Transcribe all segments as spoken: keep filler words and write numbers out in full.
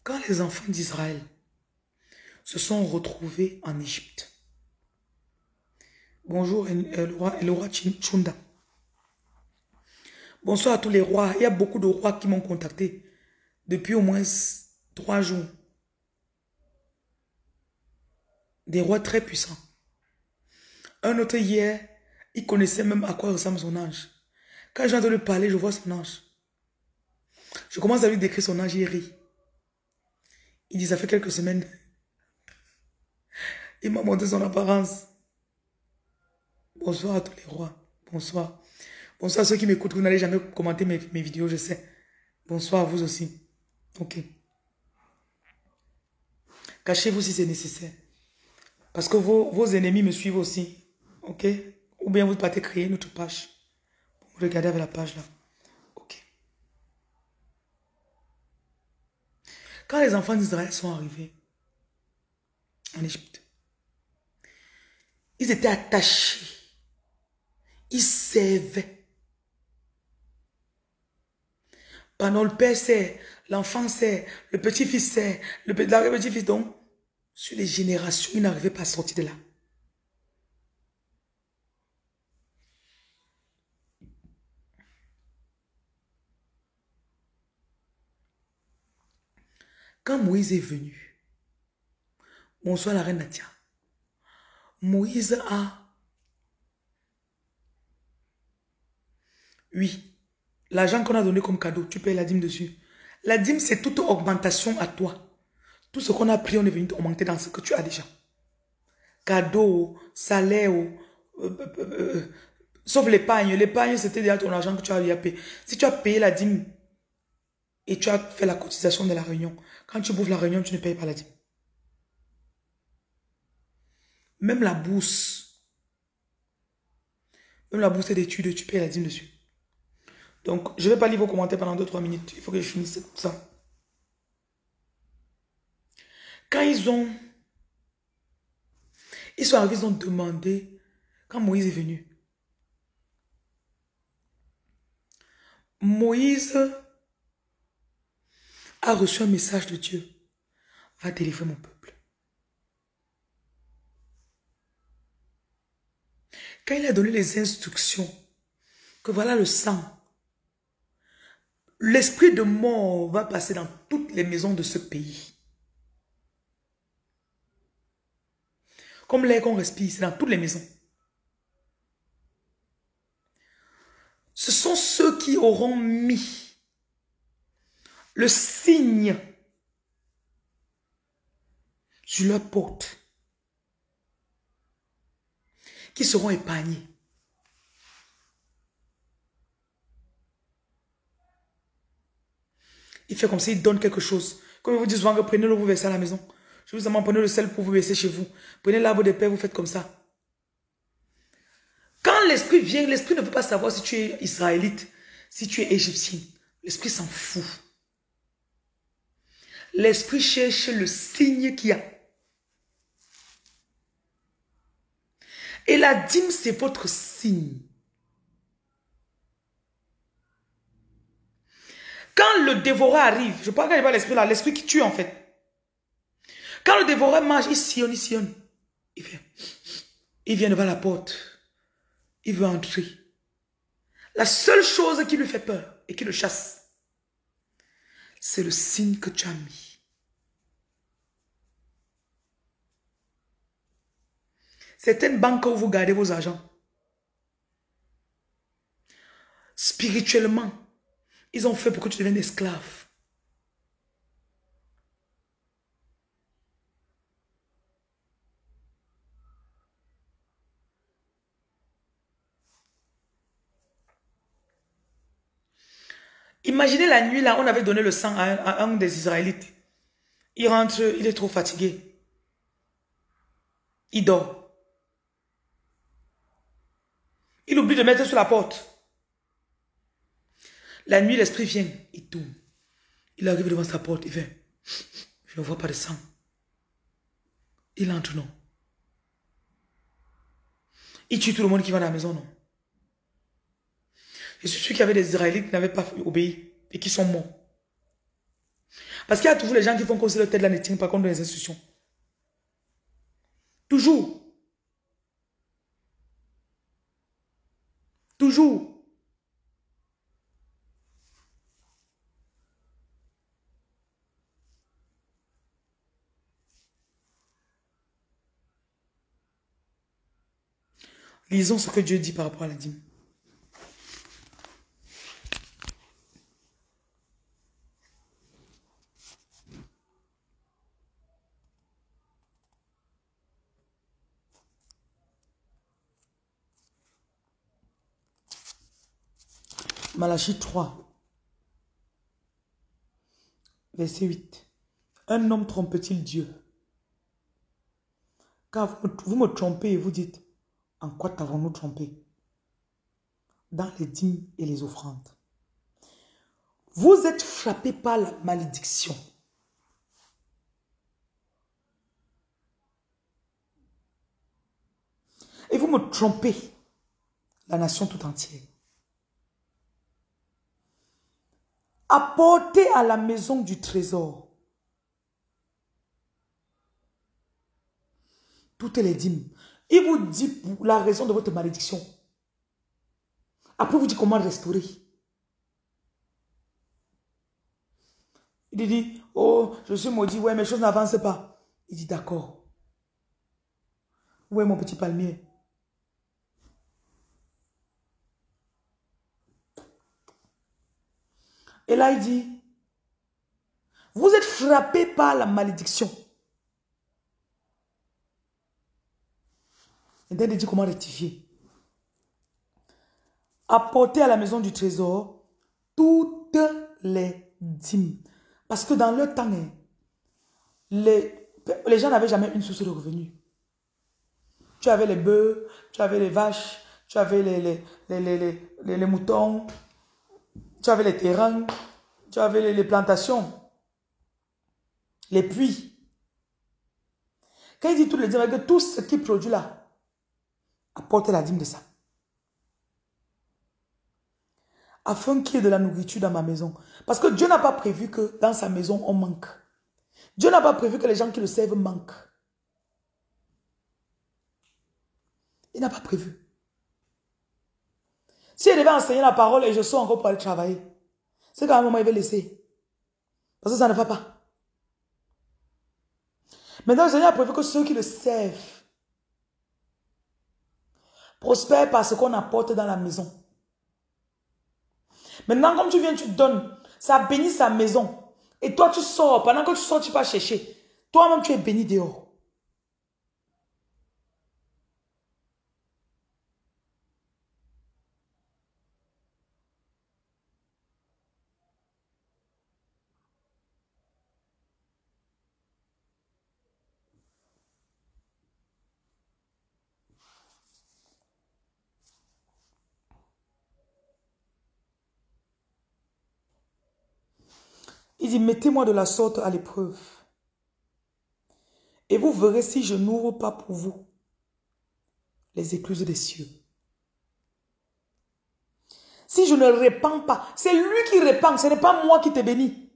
Quand les enfants d'Israël se sont retrouvés en Égypte, bonjour le roi, le roi Chunda. Bonsoir à tous les rois. Il y a beaucoup de rois qui m'ont contacté depuis au moins trois jours. Des rois très puissants. Un autre hier, il connaissait même à quoi ressemble son ange. Quand j'ai entendu parler, je vois son ange. Je commence à lui décrire son ange, il rit. Il dit, ça fait quelques semaines. Il m'a montré son apparence. Bonsoir à tous les rois. Bonsoir. Bonsoir à ceux qui m'écoutent. Vous n'allez jamais commenter mes, mes vidéos, je sais. Bonsoir à vous aussi. Ok. Cachez-vous si c'est nécessaire. Parce que vos, vos ennemis me suivent aussi. Ok? Ou bien vous partez créer notre page. Regardez avec la page là. Ok. Quand les enfants d'Israël sont arrivés en Égypte, ils étaient attachés. Ils servaient. Pendant le père sert, l'enfant sert, le petit-fils sert, le petit-fils. Donc, sur les générations, ils n'arrivaient pas à sortir de là. Quand Moïse est venu, bonsoir la reine Nadia, Moïse a, oui, l'argent qu'on a donné comme cadeau, tu payes la dîme dessus. La dîme, c'est toute augmentation à toi. Tout ce qu'on a pris, on est venu augmenter dans ce que tu as déjà. Cadeau, salaire, euh, euh, euh, sauf l'épargne. L'épargne, c'était déjà ton argent que tu as payé. Si tu as payé la dîme et tu as fait la cotisation de la réunion, quand tu bouffes la réunion, tu ne payes pas la dîme. Même la bourse, même la bourse d'études, tu payes la dîme dessus. Donc, je ne vais pas lire vos commentaires pendant deux trois minutes. Il faut que je finisse ça. Quand ils ont... Ils sont arrivés, ils ont demandé, quand Moïse est venu, Moïse a reçu un message de Dieu. Va délivrer mon peuple. Quand il a donné les instructions, que voilà le sang, l'esprit de mort va passer dans toutes les maisons de ce pays. Comme l'air qu'on respire, c'est dans toutes les maisons. Ce sont ceux qui auront mis le signe sur leur porte qui seront épargnés. Il fait comme s'il donne quelque chose. Comme il vous dit souvent que prenez-le, vous versez à la maison. Je vous demande, prenez le sel pour vous verser chez vous. Prenez l'arbre de paix, vous faites comme ça. Quand l'esprit vient, l'esprit ne veut pas savoir si tu es israélite, si tu es égyptien. L'esprit s'en fout. L'esprit cherche le signe qu'il y a. Et la dîme, c'est votre signe. Quand le dévoreur arrive, je parle pas de l'esprit là, l'esprit qui tue en fait. Quand le dévoreur mange, il sillonne, il sillonne. Il vient. Il vient devant la porte. Il veut entrer. La seule chose qui lui fait peur et qui le chasse, c'est le signe que tu as mis. Certaines banques où vous gardez vos argents, spirituellement, ils ont fait pour que tu deviennes esclave. Imaginez la nuit là, on avait donné le sang à un, à un des Israélites. Il rentre, il est trop fatigué. Il dort. Il oublie de mettre sur la porte. La nuit, l'esprit vient, il tourne. Il arrive devant sa porte, il fait, je ne vois pas de sang. Il entre, non. Il tue tout le monde qui va dans la maison, non. Je suis sûr qu'il y avait des Israélites qui n'avaient pas obéi et qui sont morts. Parce qu'il y a toujours les gens qui font comme si leur tête là ne tient pas compte des institutions. Toujours. Toujours. Lisons ce que Dieu dit par rapport à la dîme. Malachie trois, verset huit. Un homme trompe-t-il Dieu? Car vous me, vous me trompez et vous dites, en quoi t'avons-nous trompé? Dans les dîmes et les offrandes. Vous êtes frappés par la malédiction. Et vous me trompez, la nation tout entière. Apportez à la maison du trésor toutes les dîmes. Il vous dit pour la raison de votre malédiction. Après, vous dit comment restaurer. Il dit, oh, je suis maudit, ouais, mes choses n'avancent pas. Il dit, d'accord. Où est mon petit palmier? Et là, il dit, vous êtes frappés par la malédiction. Et il dit comment rectifier. Apportez à la maison du trésor toutes les dîmes. Parce que dans leur temps, les, les gens n'avaient jamais une source de revenus. Tu avais les bœufs, tu avais les vaches, tu avais les, les, les, les, les, les, les moutons, tu avais les terrains, tu avais les, les plantations, les puits. Quand il dit toutes les dîmes, que tout ce qui produit là, apportez la dîme de ça. Afin qu'il y ait de la nourriture dans ma maison. Parce que Dieu n'a pas prévu que dans sa maison, on manque. Dieu n'a pas prévu que les gens qui le servent manquent. Il n'a pas prévu. Si il devait enseigner la parole et je sors encore pour aller travailler, c'est qu'à un moment, il va laisser. Parce que ça ne va pas. Maintenant, le Seigneur a prévu que ceux qui le servent prospèrent par ce qu'on apporte dans la maison. Maintenant, comme tu viens, tu donnes, ça bénit sa maison. Et toi, tu sors. Pendant que tu sors, tu vas chercher. Toi-même, tu es béni dehors. Il dit, mettez-moi de la sorte à l'épreuve. Et vous verrez si je n'ouvre pas pour vous les écluses des cieux. Si je ne répands pas, c'est lui qui répand, ce n'est pas moi qui te bénis.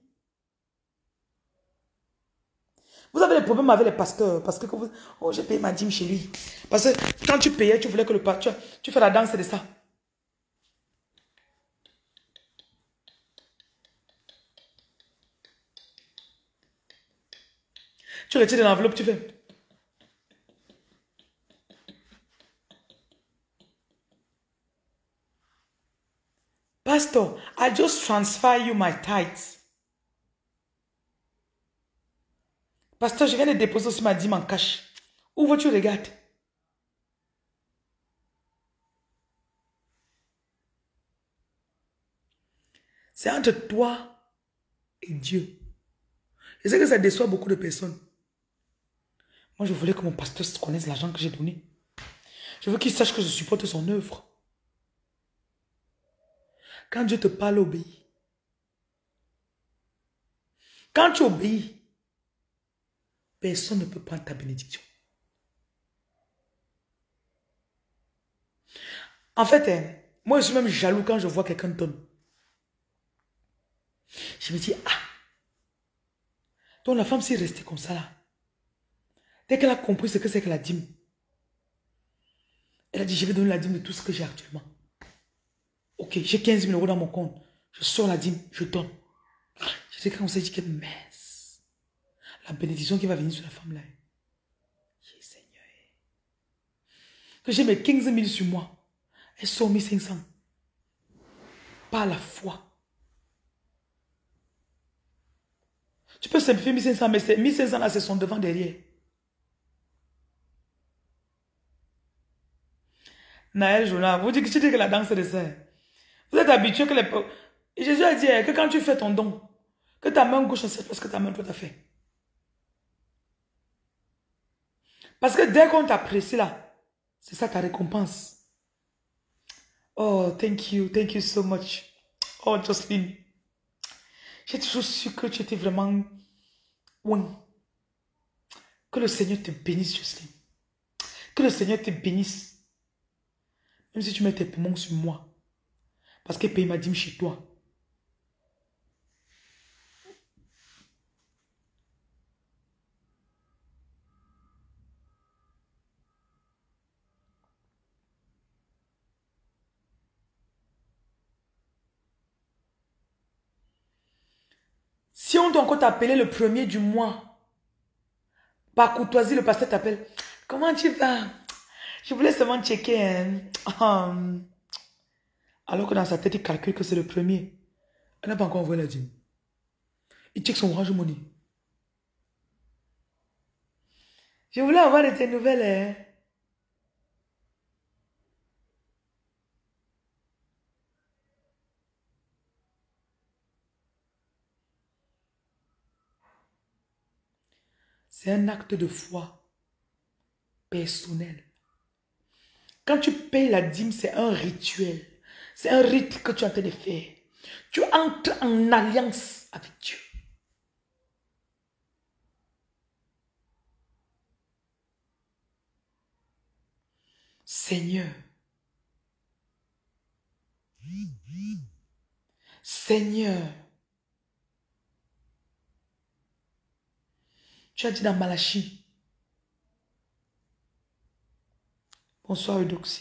Vous avez des problèmes avec les pasteurs, parce que vous, oh, j'ai payé ma dîme chez lui. Parce que quand tu payais, tu voulais que le pasteur, tu, tu fais la danse de ça. Tu retires de l'enveloppe, tu fais. Pastor, I just transfer you my tithes. Pasteur, je viens de déposer aussi ma dîme en cash. Ouvre, tu regardes. C'est entre toi et Dieu. Je sais que ça déçoit beaucoup de personnes. Moi, je voulais que mon pasteur connaisse l'argent que j'ai donné. Je veux qu'il sache que je supporte son œuvre. Quand Dieu te parle, obéis. Quand tu obéis, personne ne peut prendre ta bénédiction. En fait, hein, moi, je suis même jaloux quand je vois quelqu'un donne. Je me dis, ah, Donc la femme s'est restée comme ça là. Dès qu'elle a compris ce que c'est que la dîme, elle a dit, je vais donner la dîme de tout ce que j'ai actuellement. Ok, j'ai quinze mille euros dans mon compte. Je sors la dîme, je donne. Je dis quand on s'est dit que mince. La bénédiction qui va venir sur la femme là. J'ai Seigneur. Que j'ai mes quinze mille sur moi. Elle sort mille cinq cents. Par la foi. Tu peux simplifier mille cinq cents, mais c'est mille cinq cents là, c'est son devant derrière. Naël Jonah, vous dites que tu dis que la danse de ça. Vous êtes habitué que les... Et Jésus a dit que quand tu fais ton don, que ta main gauche c'est parce que ta main droite a fait. Parce que dès qu'on t'apprécie là, c'est ça ta récompense. Oh, thank you, thank you so much. Oh, Jocelyne. J'ai toujours su que tu étais vraiment... Oui. Que le Seigneur te bénisse, Jocelyne. Que le Seigneur te bénisse. Même si tu mets tes poumons sur moi. Parce que paye ma dîme chez toi. Si on doit encore t'appeler le premier du mois, par courtoisie, le pasteur t'appelle. Comment tu vas? Je voulais seulement checker. Hein? Um, alors que dans sa tête, il calcule que c'est le premier. Elle n'a pas encore envoyé la dîme. Il check son Orange Money. Je voulais avoir de tes nouvelles. Hein? C'est un acte de foi personnel. Quand tu payes la dîme, c'est un rituel. C'est un rite que tu es en train de faire. Tu entres en alliance avec Dieu. Seigneur. Seigneur. Tu as dit dans Malachie. Bonsoir Eudoxie.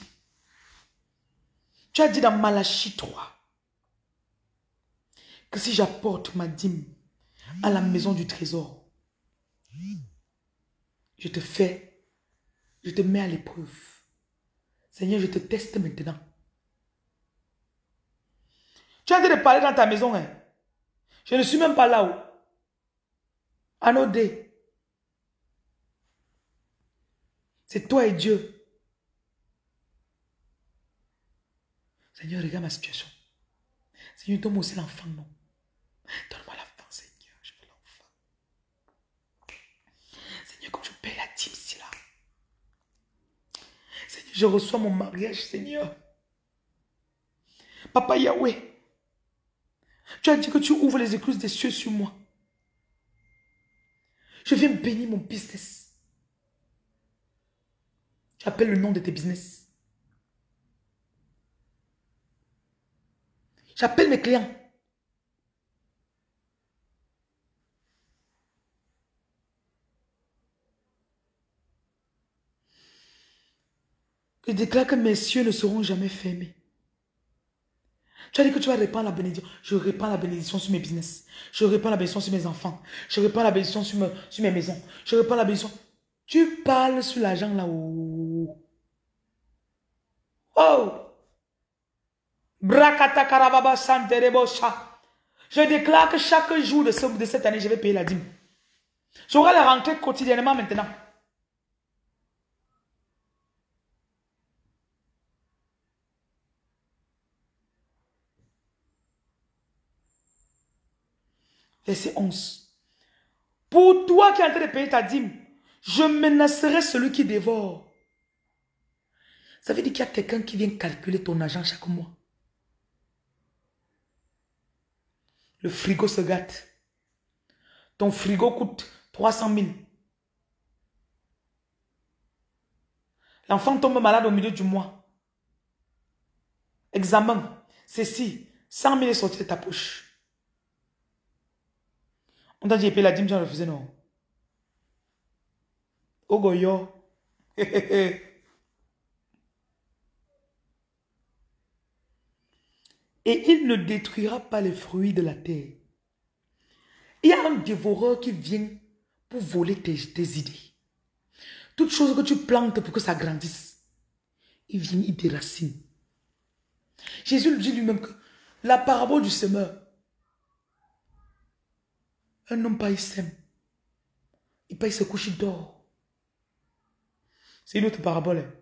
Tu as dit dans Malachie trois que si j'apporte ma dîme à la maison du trésor, je te fais, je te mets à l'épreuve. Seigneur, je te teste maintenant. Tu es en train de parler dans ta maison. Hein? Je ne suis même pas là-haut. Anodé. C'est toi et Dieu. Seigneur, regarde ma situation. Seigneur, donne-moi aussi l'enfant, non. Donne-moi l'enfant, Seigneur. Je veux l'enfant. Seigneur, quand je paye la dîme, c'est là. Seigneur, je reçois mon mariage, Seigneur. Papa Yahweh, tu as dit que tu ouvres les écluses des cieux sur moi. Je viens bénir mon business. J'appelle le nom de tes business. J'appelle mes clients. Je déclare que mes cieux ne seront jamais fermés. Tu as dit que tu vas répandre la bénédiction. Je répands la bénédiction sur mes business. Je répands la bénédiction sur mes enfants. Je répands la bénédiction sur, me, sur mes maisons. Je répands la bénédiction. Tu parles sur l'argent là-haut. Oh! Brakata karababa santerebosha. Je déclare que chaque jour de, ce, de cette année, je vais payer la dîme. J'aurai la rentrée quotidiennement maintenant. Verset onze. Pour toi qui es en train de payer ta dîme, je menacerai celui qui dévore. Ça veut dire qu'il y a quelqu'un qui vient calculer ton argent chaque mois. Le frigo se gâte. Ton frigo coûte trois cent mille. L'enfant tombe malade au milieu du mois. Examen. Ceci. cent mille est sorti de ta poche. On t'a dit payer la dîme, tu as refusé, non? Ogoyo. Et il ne détruira pas les fruits de la terre. Il y a un dévoreur qui vient pour voler tes, tes idées. Toutes choses que tu plantes pour que ça grandisse, il vient, il déracine. Jésus dit lui-même que la parabole du semeur, un homme pas il sème, il paye se couche, il dort. C'est une autre parabole. Hein.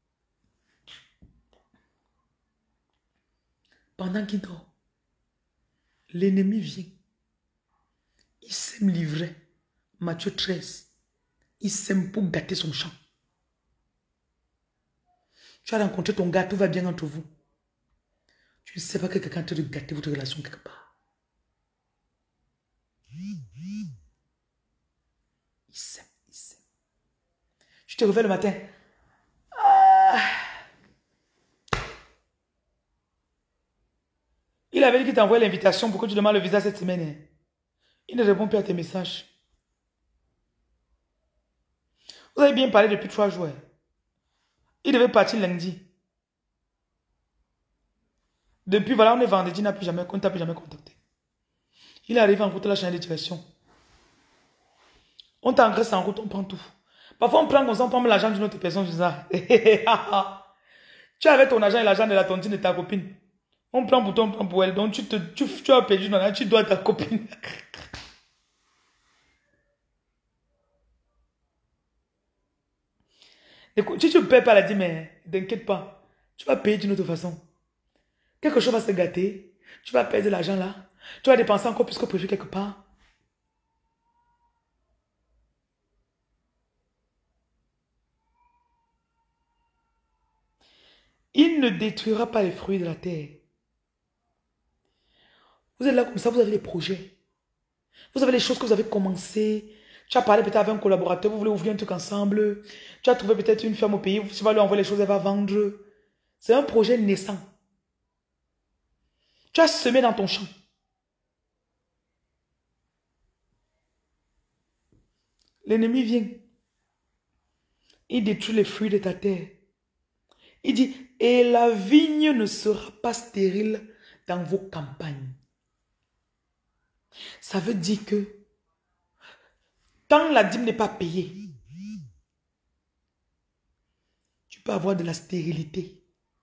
Pendant qu'il dort, l'ennemi vient. Il sème l'ivraie. Matthieu treize. Il sème pour gâter son champ. Tu as rencontré ton gars, tout va bien entre vous. Tu ne sais pas que quelqu'un te gâter votre relation quelque part. Il sème, il sème. Je te réveille le matin. Ah. Il avait dit qu'il t'envoie l'invitation pour que tu demandes le visa cette semaine. Hein. Il ne répond plus à tes messages. Vous avez bien parlé depuis trois jours. Il devait partir lundi. Depuis, voilà, on est vendredi, il n'a plus jamais, on t'a plus jamais contacté. Il arrive en route, la chaîne de direction. On t'engraisse en route, on prend tout. Parfois, on prend comme ça, on prend l'argent d'une autre personne. Ça. Tu avais ton argent et l'argent de la tontine de ta copine. On prend pour toi, on prend pour elle. Donc, tu, te, tu, tu as perdu ton argent, tu dois à ta copine. Écoute, si tu ne payes pas la dîme, mais t'inquiète pas. Tu vas payer d'une autre façon. Quelque chose va se gâter. Tu vas perdre de l'argent là. Tu vas dépenser encore plus que prévu quelque part. Il ne détruira pas les fruits de la terre. Vous êtes là comme ça, vous avez des projets. Vous avez les choses que vous avez commencé. Tu as parlé peut-être avec un collaborateur, vous voulez ouvrir un truc ensemble. Tu as trouvé peut-être une ferme au pays, tu vas lui envoyer les choses, elle va vendre. C'est un projet naissant. Tu as semé dans ton champ. L'ennemi vient. Il détruit les fruits de ta terre. Il dit, et la vigne ne sera pas stérile dans vos campagnes. Ça veut dire que tant la dîme n'est pas payée, tu peux avoir de la stérilité.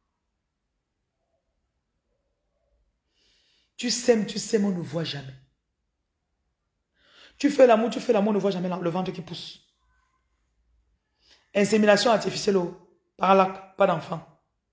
Tu sèmes, tu sèmes, on ne voit jamais. Tu fais l'amour, tu fais l'amour, on ne voit jamais le ventre qui pousse. Insémination artificielle, par là, pas d'enfant.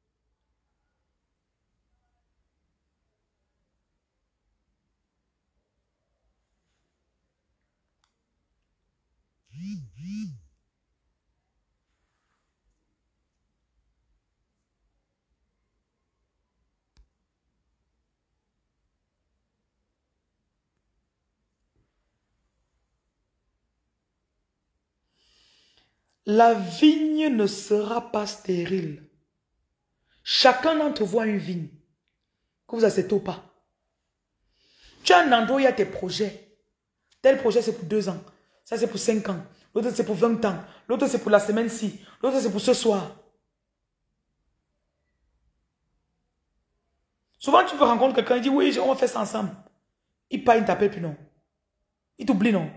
La vigne ne sera pas stérile. Chacun d'entre vous a une vigne. Que vous acceptez ou pas. Tu as un endroit où il y a tes projets. Tel projet c'est pour deux ans. Ça c'est pour cinq ans. L'autre c'est pour vingt ans. L'autre c'est pour la semaine-ci. L'autre c'est pour ce soir. Souvent tu peux rencontrer quelqu'un, il dit oui, on va faire ça ensemble. Il part, il t'appelle puis non. Il t'oublie non.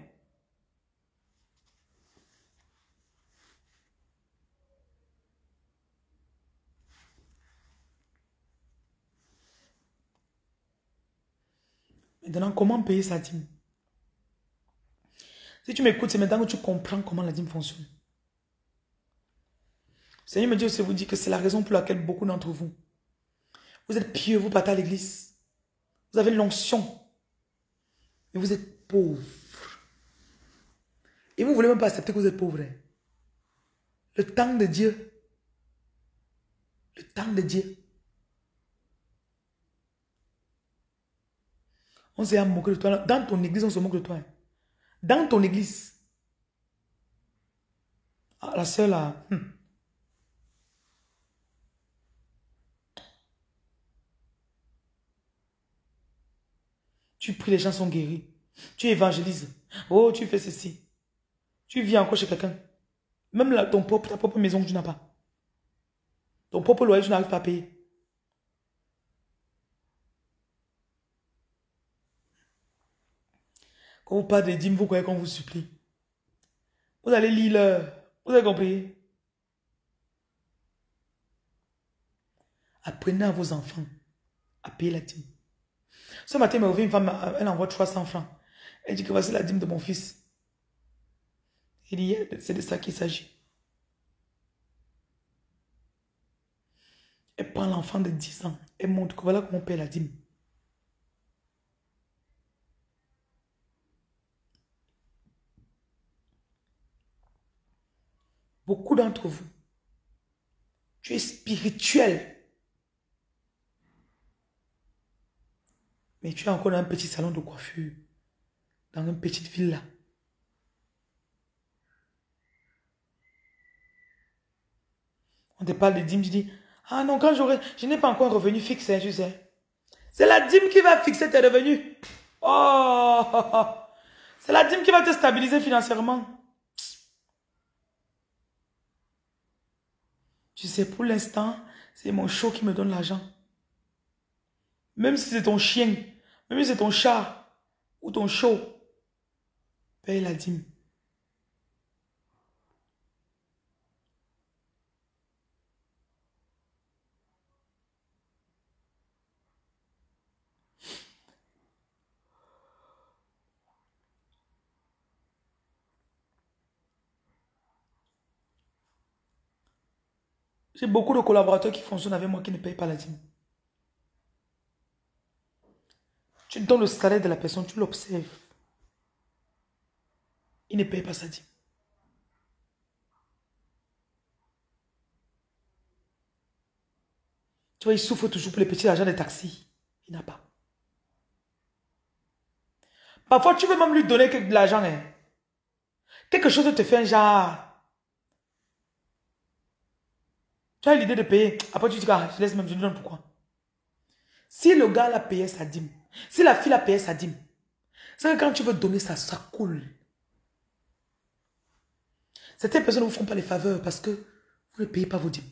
Maintenant, comment payer sa dîme? Si tu m'écoutes, c'est maintenant que tu comprends comment la dîme fonctionne. Le Seigneur me dit aussi, vous dit que c'est la raison pour laquelle beaucoup d'entre vous, vous êtes pieux, vous partez à l'église. Vous avez l'onction. Mais vous êtes pauvre. Et vous ne voulez même pas accepter que vous êtes pauvre. Hein? Le temps de Dieu. Le temps de Dieu. On s'est moqué de toi. Dans ton église, on se moque de toi. Hein? Dans ton église. Ah, la sœur là. Hmm. Tu pries, les gens sont guéris. Tu évangélises. Oh, tu fais ceci. Tu vis encore chez quelqu'un. Même la, ton propre, ta propre maison que tu n'as pas. Ton propre loyer, tu n'arrives pas à payer. Quand vous parlez des dîmes, vous croyez qu'on vous supplie. Vous allez lire l'heure. Vous avez compris? Apprenez à vos enfants à payer la dîme. Ce matin, il m'a ouvert une femme, elle envoie trois cents francs. Elle dit que voici la dîme de mon fils. Il dit, c'est de ça qu'il s'agit. Elle prend l'enfant de dix ans. Elle montre que voilà comment on paie la dîme. Beaucoup d'entre vous, tu es spirituel. Mais tu es encore dans un petit salon de coiffure. Dans une petite villa. On te parle de dîme, tu dis, ah non, quand j'aurai, je n'ai pas encore un revenu fixe, hein, tu sais. C'est la dîme qui va fixer tes revenus. Oh, c'est la dîme qui va te stabiliser financièrement. Tu sais, pour l'instant, c'est mon show qui me donne l'argent. Même si c'est ton chien, même si c'est ton chat ou ton show, paye la dîme. J'ai beaucoup de collaborateurs qui fonctionnent avec moi qui ne payent pas la dîme. Tu donnes le salaire de la personne, tu l'observes. Il ne paye pas sa dîme. Tu vois, il souffre toujours pour les petits agents des taxis. Il n'a pas. Parfois, tu veux même lui donner de l'argent. Hein. Quelque chose te fait un genre. Tu as l'idée de payer. Après, tu dis, ah, je laisse même, je lui donne pourquoi. Si le gars a payé sa dîme, si la fille a payé sa dîme, c'est que quand tu veux donner ça, ça coule. Certaines personnes ne vous font pas les faveurs parce que vous ne payez pas vos dîmes.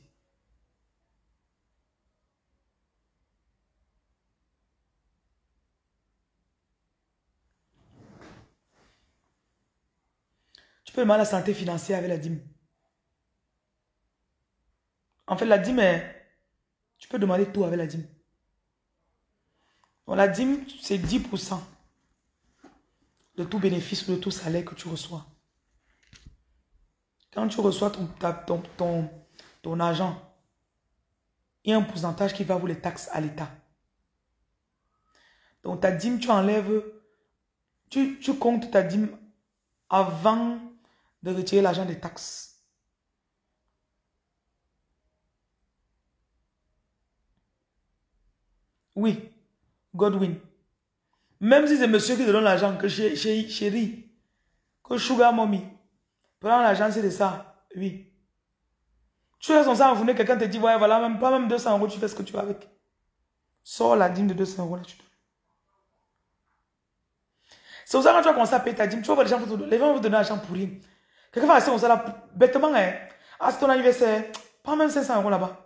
Tu peux demander la santé financière avec la dîme. En fait, la dîme est... Tu peux demander tout avec la dîme. Donc, la dîme, c'est dix pour cent de tout bénéfice ou de tout salaire que tu reçois. Quand tu reçois ton, ta, ton, ton, ton argent, il y a un pourcentage qui va vous les taxes à l'État. Donc, ta dîme, tu enlèves... Tu, tu comptes ta dîme avant de retirer l'argent des taxes. Oui, Godwin. Même si c'est monsieur qui te donne l'argent, que chérie, chérie, chérie, que sugar mommy, prends l'argent, c'est de ça, oui. Tu es censé enfourner, quelqu'un te dit, ouais, voilà, même pas même deux cents euros, tu fais ce que tu veux avec. Sors la dîme de deux cents euros, là, tu donnes. C'est pour ça que quand tu vas commencer à payer ta dîme, tu vas voir les gens, les gens vont te donner l'argent pour rien. Quelqu'un va rester comme ça, là, bêtement, hein. Ah, c'est ton anniversaire, prends même cinq cents euros là-bas.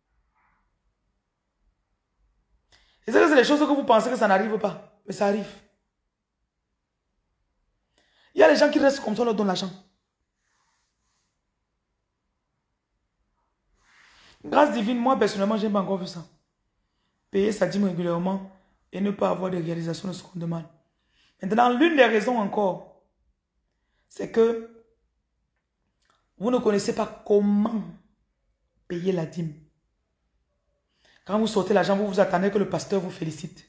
Et c'est que c'est les choses que vous pensez que ça n'arrive pas. Mais ça arrive. Il y a les gens qui restent comme ça, on leur donne l'argent. Grâce divine, moi personnellement, je n'ai pas encore vu ça. Payer sa dîme régulièrement et ne pas avoir de réalisation de ce qu'on demande. Maintenant, l'une des raisons encore, c'est que vous ne connaissez pas comment payer la dîme. Quand vous sortez l'argent, vous vous attendez que le pasteur vous félicite.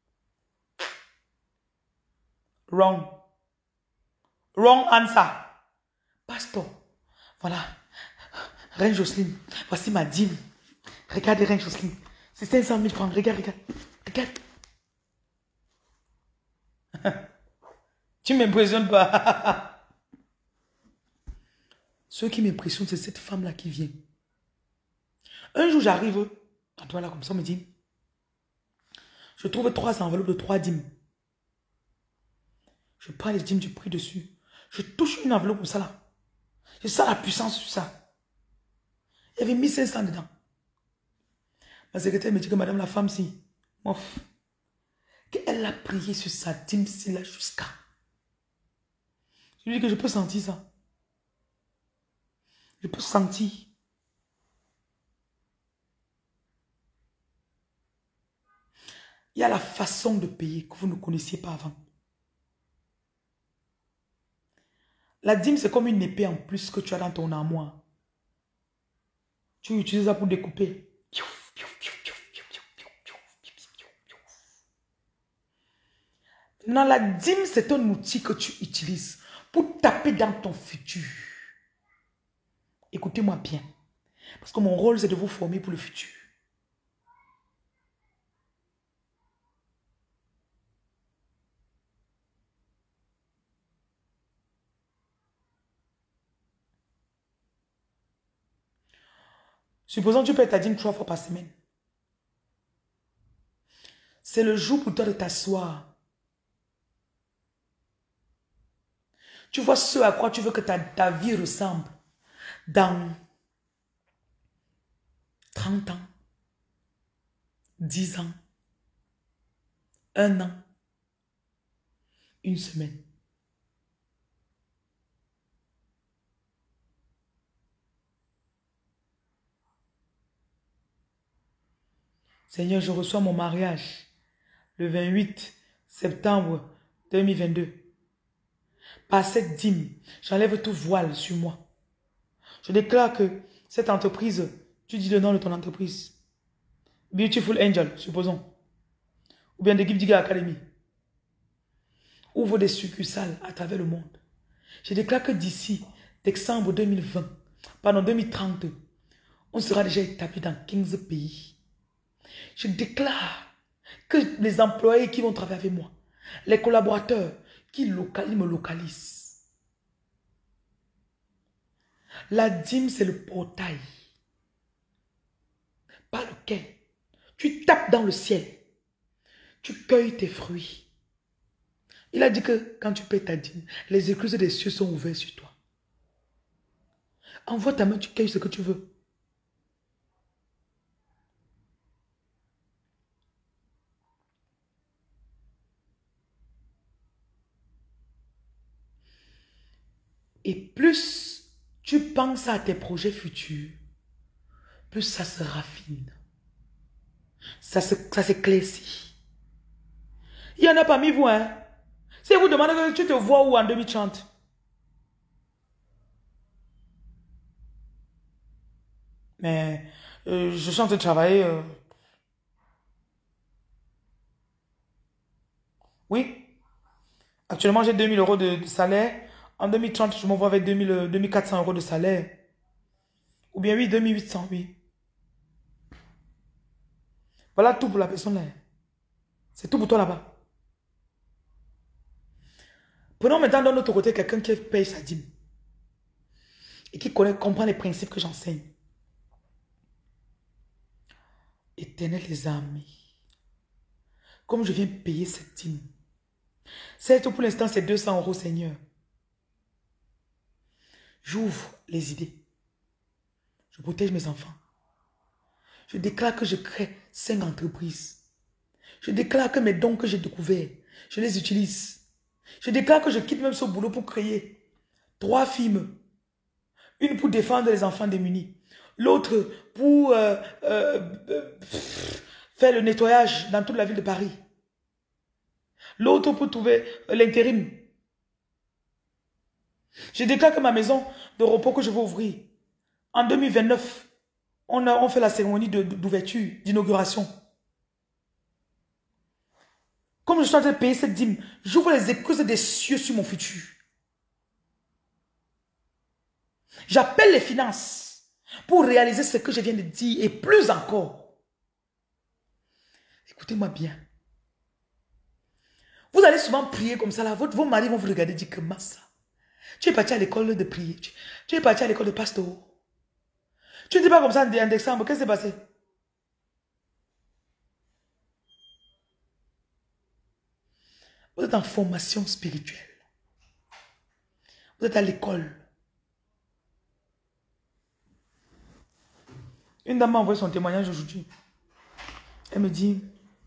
Wrong. Wrong answer. Pasteur, voilà. Reine Jocelyne, voici ma dîme. Regardez Reine Jocelyne. C'est cinq cent mille francs. Regarde, regarde. Regarde. Tu ne m'impressionnes pas. Ce qui m'impressionne, c'est cette femme-là qui vient. Un jour, j'arrive, à toi là, comme ça, on me dit, je trouve trois enveloppes de trois dîmes. Je prends les dîmes, je prie dessus. Je touche une enveloppe comme ça là. Je sens la puissance sur ça. Il y avait mille cinq cents dedans. Ma secrétaire me dit que madame la femme, si, mof, qu'elle a prié sur sa dîme, si là, jusqu'à. Je lui dis que je peux sentir ça. Je peux sentir. Il y a la façon de payer que vous ne connaissiez pas avant. La dîme, c'est comme une épée en plus que tu as dans ton armoire. Tu utilises ça pour découper. Non, la dîme, c'est un outil que tu utilises pour taper dans ton futur. Écoutez-moi bien. Parce que mon rôle, c'est de vous former pour le futur. Supposons que tu payes ta dîme trois fois par semaine. C'est le jour pour toi de t'asseoir. Tu vois ce à quoi tu veux que ta, ta vie ressemble dans trente ans, dix ans, un an, une semaine. Seigneur, je reçois mon mariage le vingt-huit septembre deux mille vingt-deux. Par cette dîme, j'enlève tout voile sur moi. Je déclare que cette entreprise, tu dis le nom de ton entreprise. Beautiful Angel, supposons. Ou bien The Gift Digger Academy. Ouvre des succursales à travers le monde. Je déclare que d'ici décembre deux mille vingt, pardon deux mille trente, on sera déjà établi dans quinze pays. Je déclare que les employés qui vont travailler avec moi, les collaborateurs qui localisent, me localisent. La dîme, c'est le portail par lequel tu tapes dans le ciel, tu cueilles tes fruits. Il a dit que quand tu payes ta dîme, les écluses des cieux sont ouvertes sur toi. Envoie ta main, tu cueilles ce que tu veux. Et plus tu penses à tes projets futurs, plus ça se raffine. Ça s'éclaircit. Il y en a parmi vous, hein. Si vous demandez que tu te vois où en deux mille trente? Mais euh, je suis en train de travailler. Euh... Oui. Actuellement, j'ai deux mille euros de, de salaire. En deux mille trente, je me vois avec deux mille, deux mille quatre cents euros de salaire. Ou bien oui, deux mille huit cents, oui. Voilà tout pour la personne là. C'est tout pour toi là-bas. Prenons maintenant de notre côté quelqu'un qui paye sa dîme. Et qui connaît, comprend les principes que j'enseigne. Éternel des armées. Comme je viens payer cette dîme. Certes, pour l'instant, c'est deux cents euros, Seigneur. J'ouvre les idées. Je protège mes enfants. Je déclare que je crée cinq entreprises. Je déclare que mes dons que j'ai découverts, je les utilise. Je déclare que je quitte même ce boulot pour créer trois films. Une pour défendre les enfants démunis. L'autre pour euh, euh, euh, faire le nettoyage dans toute la ville de Paris. L'autre pour trouver l'intérim. Je déclare que ma maison de repos que je vais ouvrir, en deux mille vingt-neuf, on, a, on fait la cérémonie d'ouverture, d'inauguration. Comme je suis en train de payer cette dîme, j'ouvre les écluses des cieux sur mon futur. J'appelle les finances pour réaliser ce que je viens de dire et plus encore. Écoutez-moi bien. Vous allez souvent prier comme ça, là. Vos, vos maris vont vous regarder et dire que Massa, tu es parti à l'école de prier. Tu, tu es parti à l'école de pasteur. Tu ne dis pas comme ça en décembre. Qu'est-ce qui s'est passé? Vous êtes en formation spirituelle. Vous êtes à l'école. Une dame m'a envoyé son témoignage aujourd'hui. Elle me dit...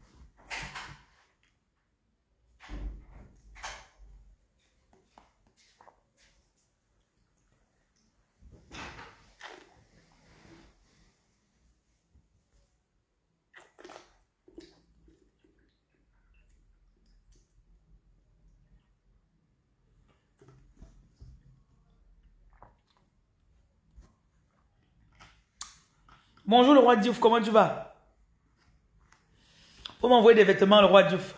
Bonjour le roi Diouf, comment tu vas? Faut m'envoyer des vêtements, le roi Diouf.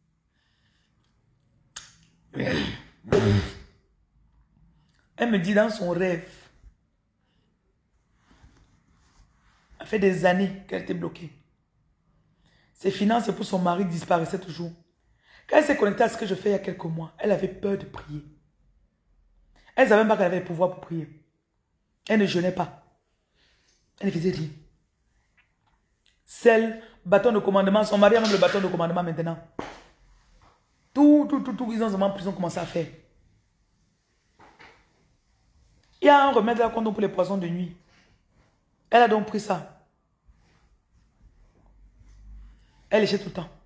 Elle me dit dans son rêve, elle fait des années qu'elle était bloquée. Ses finances pour son mari disparaissaient toujours. Quand elle s'est connectée à ce que je fais il y a quelques mois, elle avait peur de prier. Elle ne savait même pas qu'elle avait le pouvoir pour prier. Elle ne jeûnait pas. Elle ne faisait rien. Celle, bâton de commandement, son mari a même le bâton de commandement maintenant. Tout, tout, tout, tout, ils ont vraiment prison commencé à faire. Il y a un remède là qu'on donne pour les poissons de nuit. Elle a donc pris ça. Elle léchait tout le temps.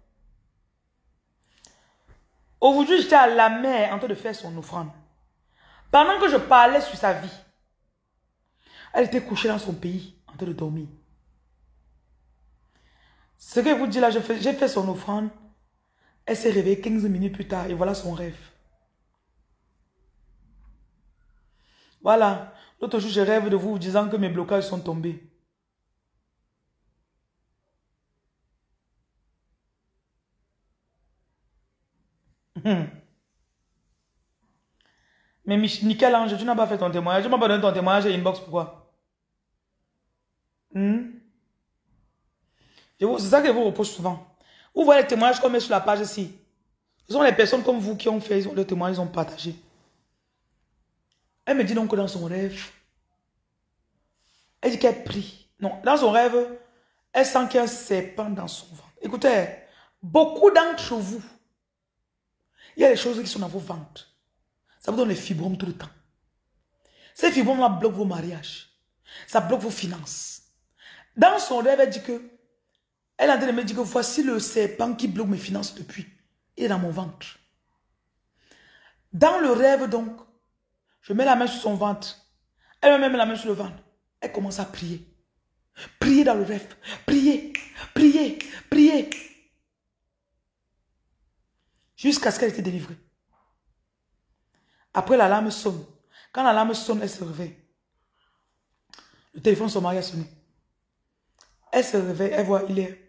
Aujourd'hui, j'étais à la mer en train de faire son offrande. Pendant que je parlais sur sa vie, elle était couchée dans son pays en train de dormir. Ce que je vous dis là, j'ai fait, j'ai fait son offrande. Elle s'est réveillée quinze minutes plus tard et voilà son rêve. Voilà. L'autre jour, je rêve de vous disant que mes blocages sont tombés. Hum. Mais Nickel Ange, tu n'as pas fait ton témoignage. Tu m'as pas donné ton témoignage et inbox, pourquoi? Hum. C'est ça que je vous reproche souvent. Vous voyez les témoignages qu'on met sur la page ici. Ce sont les personnes comme vous qui ont fait le témoignage, ils ont partagé. Elle me dit donc que dans son rêve, elle dit qu'elle prie. Non, dans son rêve, elle sent qu'il y a un serpent dans son ventre. Écoutez, beaucoup d'entre vous, il y a des choses qui sont dans vos ventres. Ça vous donne les fibromes tout le temps. Ces fibromes-là bloquent vos mariages. Ça bloque vos finances. Dans son rêve, elle dit que, elle est en train de me dire que voici le serpent qui bloque mes finances depuis. Il est dans mon ventre. Dans le rêve donc, je mets la main sur son ventre. Elle me met la main sur le ventre. Elle commence à prier. Prier dans le rêve. Prier, prier, prier. Jusqu'à ce qu'elle ait été délivrée. Après, l'alarme sonne. Quand l'alarme sonne, elle se réveille. Le téléphone de son mari a sonné. Elle se réveille, elle voit, il est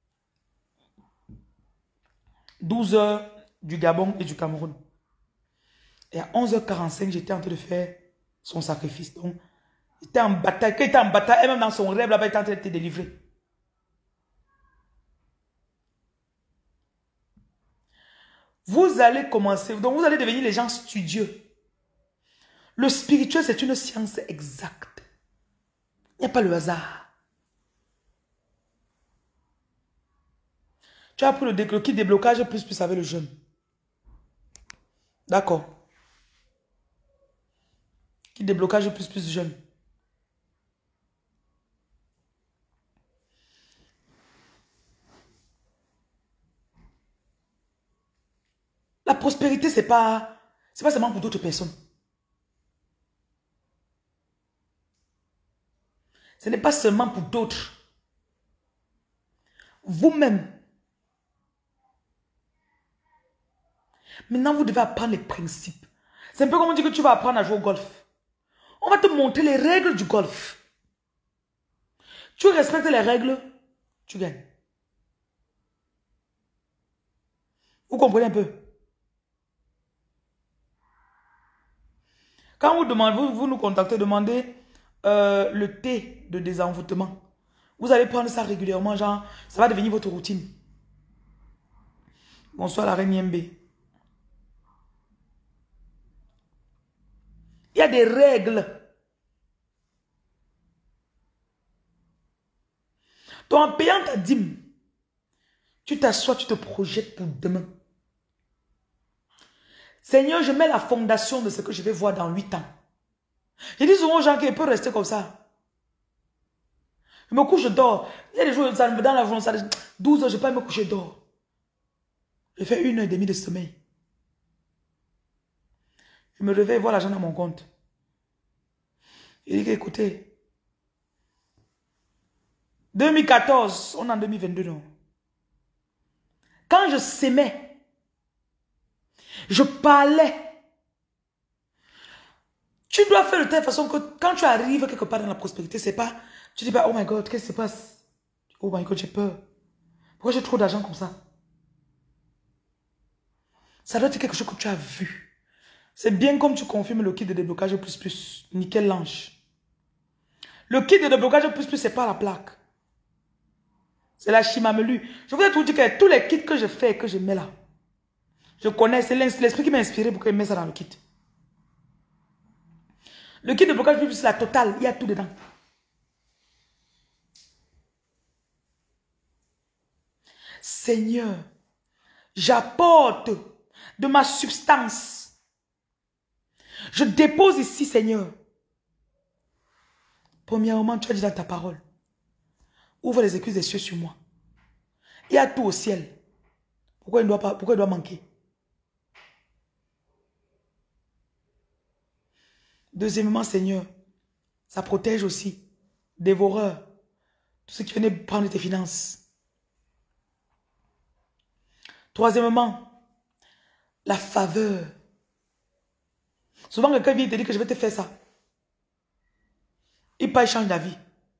douze heures du Gabon et du Cameroun. Et à onze heures quarante-cinq, j'étais en train de faire son sacrifice. Donc, il était en bataille. Quand il était en bataille, elle-même dans son rêve, là-bas, il était en train d'être délivré. Vous allez commencer, donc vous allez devenir les gens studieux. Le spirituel, c'est une science exacte. Il n'y a pas le hasard. Tu as pris le, le kit déblocage plus plus avec le jeûne. D'accord. Kit déblocage plus plus jeûne. La prospérité, c'est pas, c'est pas seulement pour d'autres personnes. Ce n'est pas seulement pour d'autres. Vous-même. Maintenant, vous devez apprendre les principes. C'est un peu comme on dit que tu vas apprendre à jouer au golf. On va te montrer les règles du golf. Tu respectes les règles, tu gagnes. Vous comprenez un peu? Quand vous demandez, vous, vous nous contactez, demandez euh, le thé de désenvoûtement. Vous allez prendre ça régulièrement, genre, ça va devenir votre routine. Bonsoir la reine Yembe. Il y a des règles. Donc en payant ta dîme, tu t'assois, tu te projettes pour demain. Seigneur, je mets la fondation de ce que je vais voir dans huit ans. Je dis souvent aux gens qu'ils peuvent rester comme ça. Je me couche, je dors. Il y a des jours, dans la journée, ça dit douze heures, je ne peux pas me coucher, je dors. Je fais une heure et demie de sommeil. Je me réveille, voir l'argent dans mon compte. Je dis écoutez, deux mille quatorze, on est en deux mille vingt-deux, non? Quand je s'aimais, je parlais. Tu dois faire de telle façon que quand tu arrives quelque part dans la prospérité, c'est pas, tu dis pas, oh my God, qu'est-ce qui se passe? Oh my God, j'ai peur. Pourquoi j'ai trop d'argent comme ça? Ça doit être quelque chose que tu as vu. C'est bien comme tu confirmes le kit de déblocage plus plus. Nickel Lange. Le kit de déblocage plus plus, c'est pas la plaque. C'est la chimamelu. Je voudrais tout dire que tous les kits que je fais et que je mets là, je connais, c'est l'esprit qui m'a inspiré pour que je mette ça dans le kit. Le kit de blocage plus plus, c'est la totale. Il y a tout dedans. Seigneur, j'apporte de ma substance. Je dépose ici, Seigneur. Premièrement, tu as dit dans ta parole, ouvre les excuses des cieux sur moi. Il y a tout au ciel. Pourquoi il doit, pas, pourquoi il doit manquer? Deuxièmement, Seigneur, ça protège aussi. Dévoreurs. Tous ceux qui venaient prendre tes finances. Troisièmement, la faveur. Souvent, quelqu'un vient te dire que je vais te faire ça. Il pas change d'avis.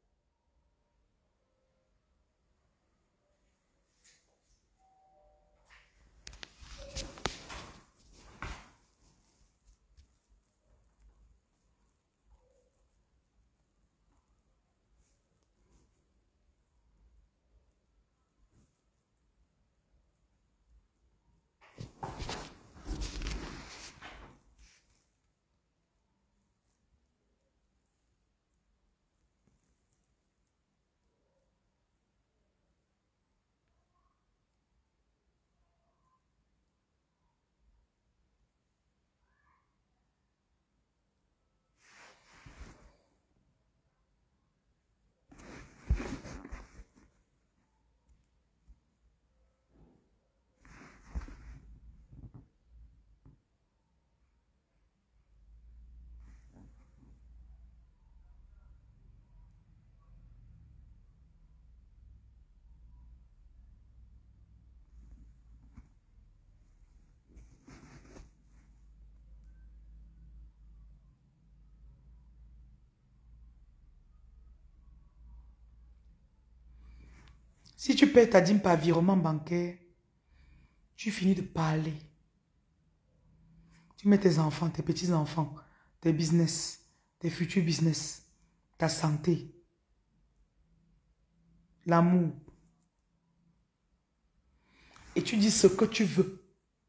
Si tu paies ta dîme par virement bancaire, tu finis de parler. Tu mets tes enfants, tes petits-enfants, tes business, tes futurs business, ta santé, l'amour. Et tu dis ce que tu veux.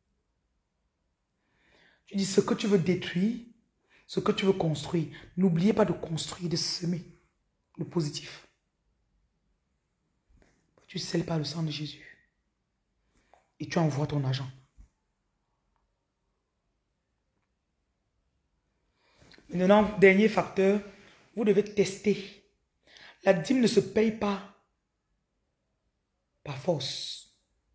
Tu dis ce que tu veux détruire, ce que tu veux construire. N'oubliez pas de construire, de semer le positif. Tu scelles par le sang de Jésus. Et tu envoies ton argent. Maintenant, dernier facteur, vous devez tester. La dîme ne se paye pas par force.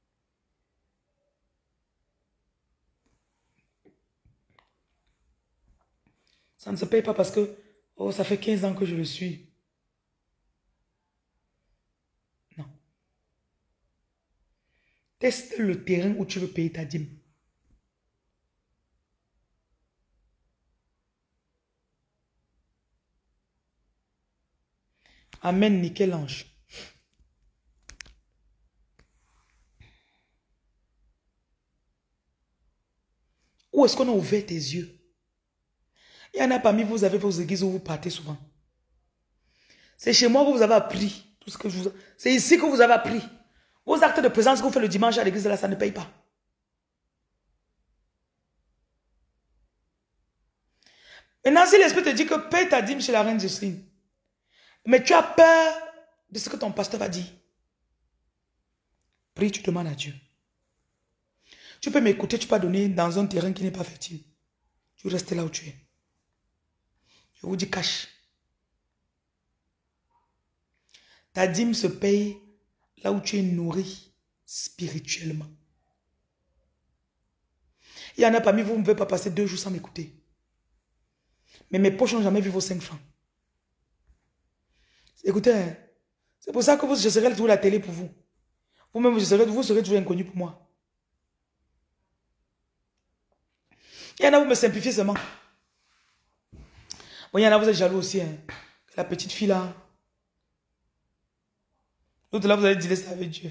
Ça ne se paye pas parce que, oh, ça fait quinze ans que je le suis. Non. Teste le terrain où tu veux payer ta dîme. Amen, nickel ange. Où est-ce qu'on a ouvert tes yeux? Il y en a parmi vous, vous avez vos églises où vous partez souvent. C'est chez moi que vous avez appris tout ce que je vous... C'est ici que vous avez appris. Vos actes de présence que vous faites le dimanche à l'église, là, ça ne paye pas. Maintenant, si l'esprit te dit que paye ta dîme chez la reine Jocelyne, mais tu as peur de ce que ton pasteur va dire, prie, tu demandes à Dieu. Tu peux m'écouter, tu peux donner dans un terrain qui n'est pas fertile. Tu restes là où tu es. Je vous dis cash. Ta dîme se paye là où tu es nourri spirituellement. Il y en a parmi vous, vous ne pouvez pas passer deux jours sans m'écouter. Mais mes poches n'ont jamais vu vos cinq francs. Écoutez, hein, c'est pour ça que vous, je serai toujours la télé pour vous. Vous-même, je serai, vous serez toujours inconnu pour moi. Il y en a, vous me simplifiez seulement. Bon, il y en a, vous êtes jaloux aussi. Hein. La petite fille là. L'autre là, vous allez dire ça avec Dieu.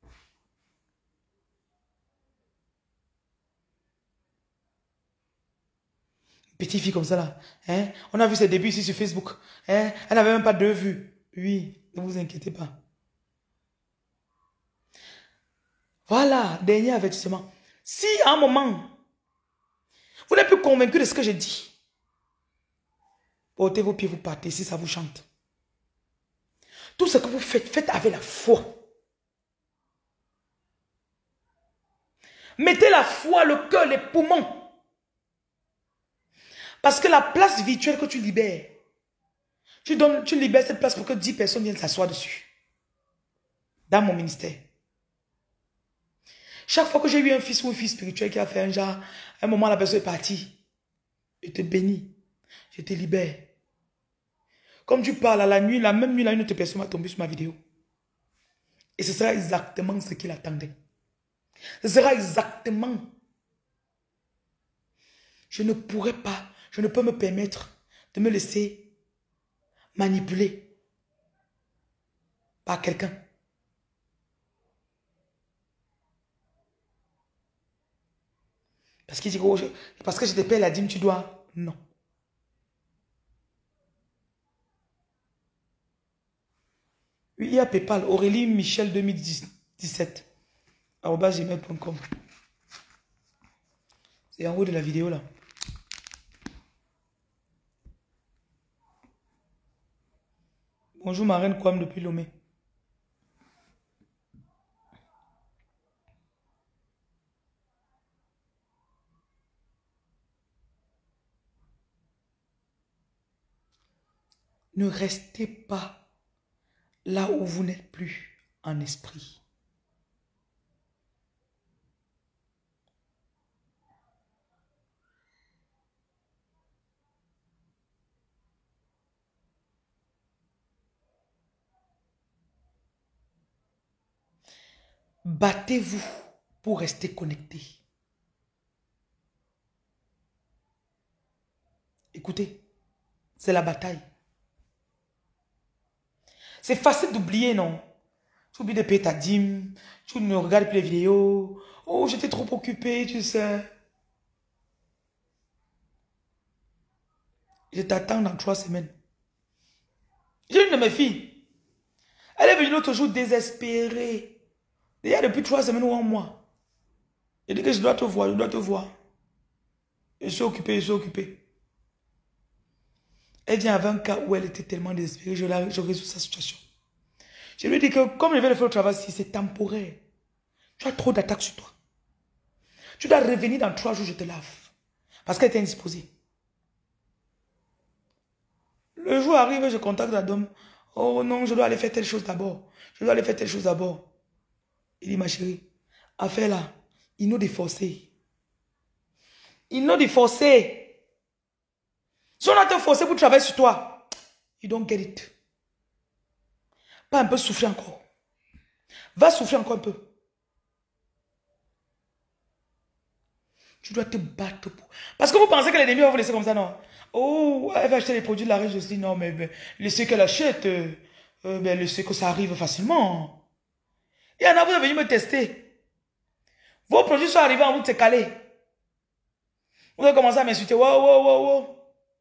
Petite fille comme ça là. Hein? On a vu ses débuts ici sur Facebook. Hein? Elle n'avait même pas deux vues. Oui, ne vous inquiétez pas. Voilà, dernier avertissement. Si à un moment, vous n'êtes plus convaincu de ce que je dis, portez vos pieds, vous partez si ça vous chante. Tout ce que vous faites, faites avec la foi. Mettez la foi, le cœur, les poumons. Parce que la place virtuelle que tu libères, tu, donnes, tu libères cette place pour que dix personnes viennent s'asseoir dessus. Dans mon ministère. Chaque fois que j'ai eu un fils ou une fille spirituelle qui a fait un genre, à un moment la personne est partie. Je te bénis. Je te libère. Comme tu parles à la nuit, la même nuit, là, une autre personne va tomber sur ma vidéo. Et ce sera exactement ce qu'il attendait. Ce sera exactement. Je ne pourrais pas, je ne peux me permettre de me laisser manipuler par quelqu'un. Parce qu'il dit, oh, je, parce que je te paie la dîme, tu dois. Non. Oui, il y a PayPal, Aurélie Michel deux mille dix-sept, arobase gmail point com. C'est en haut de la vidéo là. Bonjour ma reine Kwam depuis Lomé. Ne restez pas là où vous n'êtes plus en esprit. Battez-vous pour rester connecté. Écoutez, c'est la bataille. C'est facile d'oublier, non? Tu oublies de payer ta dîme, tu ne regardes plus les vidéos. Oh, j'étais trop occupé, tu sais. Je t'attends dans trois semaines. J'ai une de mes filles. Elle est venue l'autre jour désespérée. Il y a depuis trois semaines ou un mois. Je dis que je dois te voir, je dois te voir. Je suis occupé, je suis occupé. Elle vient avec un cas où elle était tellement désespérée, je, la, je résous sa situation. Je lui dis que comme je vais le faire le travail ici, c'est temporaire. Tu as trop d'attaques sur toi. Tu dois revenir dans trois jours, je te lave. Parce qu'elle était indisposée. Le jour arrive, je contacte la dame. Oh non, je dois aller faire telle chose d'abord. Je dois aller faire telle chose d'abord. Il dit, ma chérie, affaire là, ils n'ont déforcé. Ils n'ont déforcé. Si on a te forcé pour travailler sur toi, you don't get it. Pas un peu souffrir encore. Va souffrir encore un peu. Tu dois te battre pour... Parce que vous pensez que l'ennemi va vous laisser comme ça, non? Oh, elle va acheter les produits de la riche. Je dis, non, mais, mais laissez qu'elle achète. Euh, euh, mais laissez que ça arrive facilement. Il y en a, vous êtes venus me tester. Vos produits sont arrivés en route, c'est calé. Vous avez commencé à m'insulter. Wow, wow, wow, wow.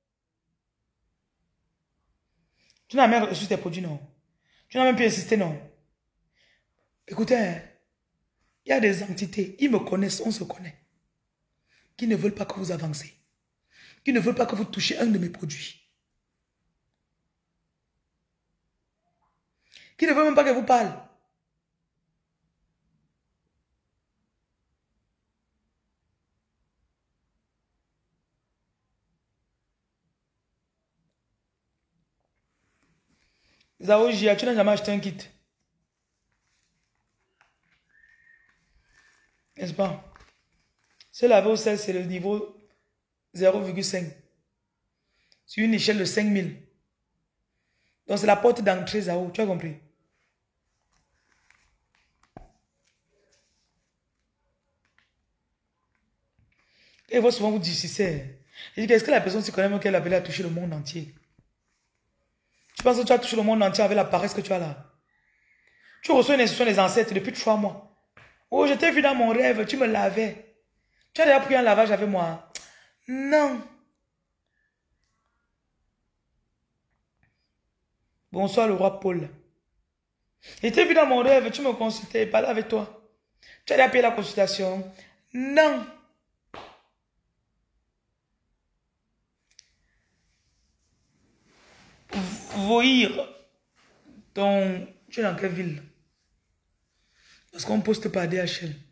Tu n'as même reçu tes produits, non? Tu n'as même pu insister, non? Écoutez, hein, il y a des entités, ils me connaissent, on se connaît, qui ne veulent pas que vous avancez, qui ne veulent pas que vous touchiez un de mes produits, qui ne veulent même pas que vous parle. Zao Jia, tu n'as jamais acheté un kit. N'est-ce pas? Ce laver au sel, c'est le niveau zéro virgule cinq. Sur une échelle de cinq mille. Donc c'est la porte d'entrée, Zao. Tu as compris? Et vous souvent vous dites, si c'est. Je dis, est-ce que la personne se connaît même qu'elle avait à toucher le monde entier? Tu penses que tu as touché le monde entier avec la paresse que tu as là? Tu reçois une instruction des ancêtres depuis trois mois. Oh, je t'ai vu dans mon rêve, tu me lavais. Tu as déjà pris un lavage avec moi? Non. Bonsoir le roi Paul. Je t'ai vu dans mon rêve, tu me consultais, parlais avec toi. Tu as déjà payé la consultation? Non. Voïr. Donc, tu es dans quelle ville? Parce qu'on ne poste pas D H L.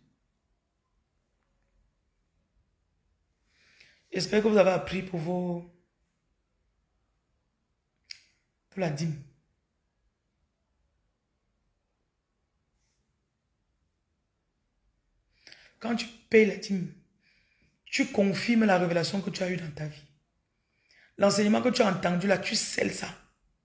J'espère que vous avez appris pour vos... pour la dîme. Quand tu payes la dîme, tu confirmes la révélation que tu as eue dans ta vie. L'enseignement que tu as entendu là, tu scelles ça.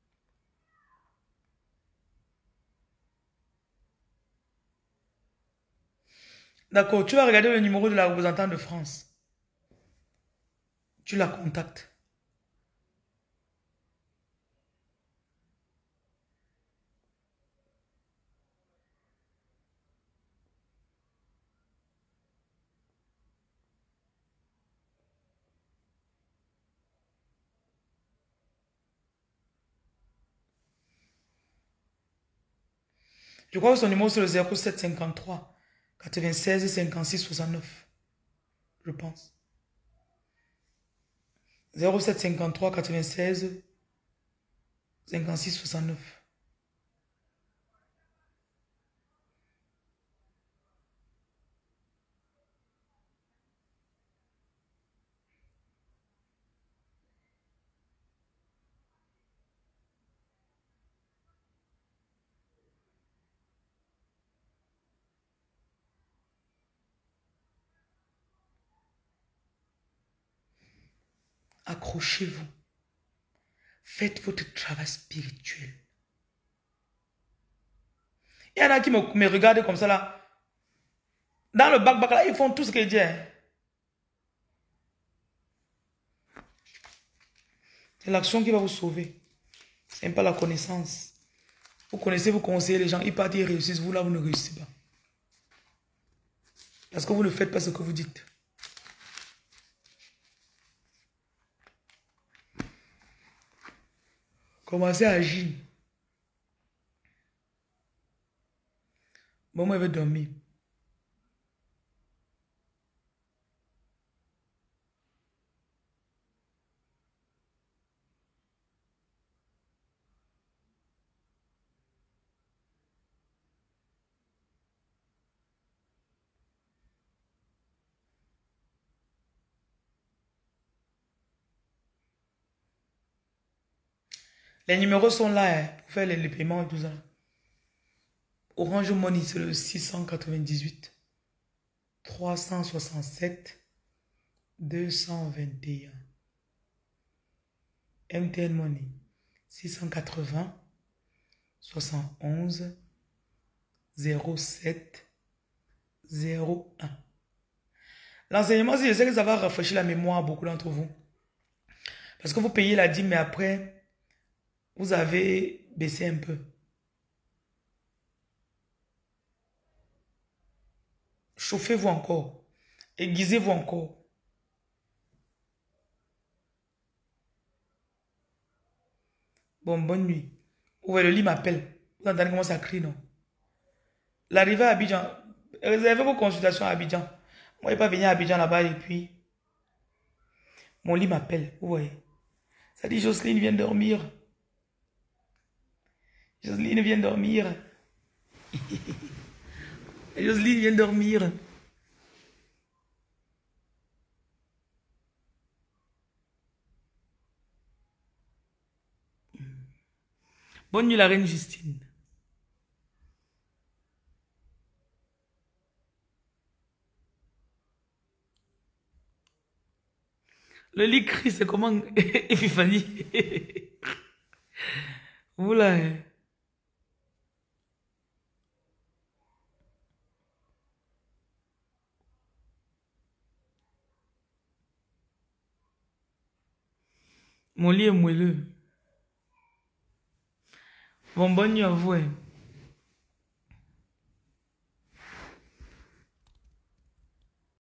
D'accord, tu vas regarder le numéro de la représentante de France. Tu la contactes. Je crois que son numéro c'est le zéro sept cinquante-trois quatre-vingt-seize cinquante-six soixante-neuf. Je pense. zéro sept cinquante-trois quatre-vingt-seize cinquante-six soixante-neuf. Accrochez-vous. Faites votre travail spirituel. Il y en a qui me, me regardent comme ça là. Dans le bac-bac là, ils font tout ce que je dis. C'est l'action qui va vous sauver. Ce n'est pas la connaissance. Vous connaissez, vous conseillez les gens, ils partent, ils réussissent. Vous là, vous ne réussissez pas. Parce que vous ne faites pas ce que vous dites. Commencez à agir. Bon, moi, je vais dormir. Les numéros sont là hein, pour faire les, les paiements et tout ça. Orange Money, c'est le six cent quatre-vingt-dix-huit trois cent soixante-sept deux cent vingt et un. M T N Money, six cent quatre-vingts soixante et onze zéro sept zéro un. L'enseignement, si je sais que ça va rafraîchir la mémoire à beaucoup d'entre vous. Parce que vous payez la dîme, mais après, vous avez baissé un peu. Chauffez-vous encore. Aiguisez-vous encore. Bon, bonne nuit. Ouais, le lit m'appelle. Vous entendez comment ça crie, non? L'arrivée à Abidjan. Réservez vos consultations à Abidjan. Moi, je ne vais pas venir à Abidjan là-bas et puis... Mon lit m'appelle. Vous voyez? Ça dit, Jocelyne vient dormir. Jocelyne vient dormir. Jocelyne vient dormir. Bonne nuit, la reine Justine. Le lit crie, c'est comment Epiphanie. Oula. Mon lit est moelleux. Bon, bonne nuit à vous. Hein.